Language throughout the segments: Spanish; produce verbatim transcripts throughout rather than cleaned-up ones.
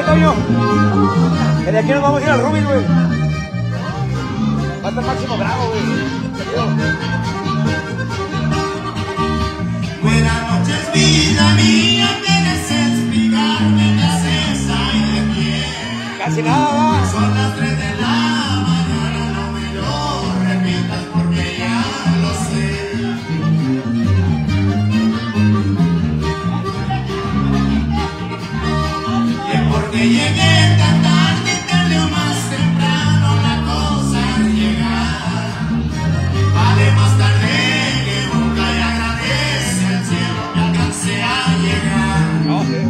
Toño. Que de aquí nos vamos a ir al Rubí, güey. Va a estar Máximo Bravo, güey. Buenas noches, vida mía, quieres explicarme qué haces ahí de pie. Casi nada, va. Son las tres de la mañana, no me lo repitas porque ya lo sé. Y es porque llegué tan tarde, tarde o más temprano, la cosa es llegar. Vale más tarde que nunca y agradece al cielo que alcancé a llegar. No, sí.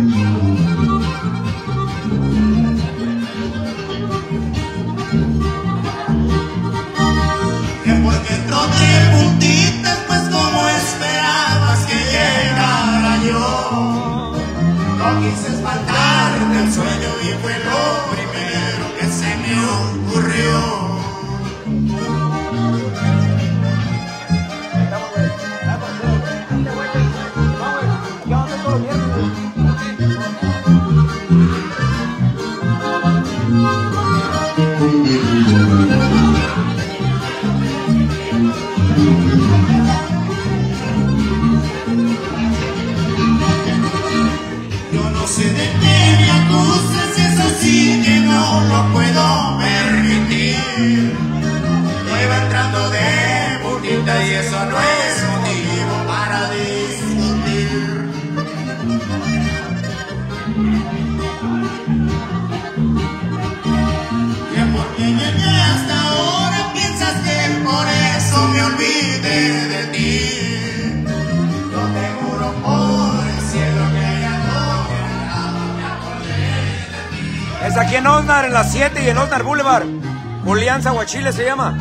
Que porque troté puntitas, pues como esperabas que llegara yo. No quise espantarte el sueño y fue lo primero que se me ocurrió. Yo no sé de qué me acusas, eso sí que no lo puedo permitir. Yo iba entrando de puntita y eso no es motivo para discutir. Que porque llegué hasta ahora piensas que por eso me olvidé de ti. Yo te juro por el cielo que ya no me acordé de ti. Es aquí en Osnar, en las siete y en Osnar Boulevard. Julián Zaguachile se llama.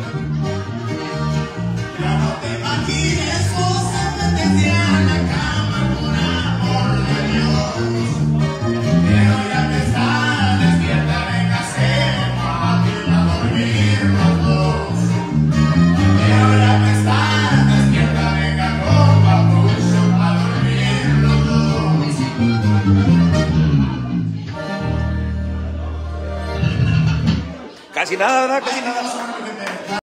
Ya no te imagines cosas, métete a la cama por amor de Dios. Pero ya que estás despierta, véngase fácil a dormir los dos. Pero ya que estás despierta, venga con papucho a dormir los dos. Casi nada, ¿verdad? Casi nada.